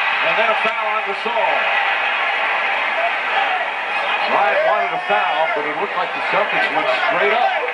And then a foul on Gasol. Ryan wanted a foul, but it looked like the Celtics went straight up.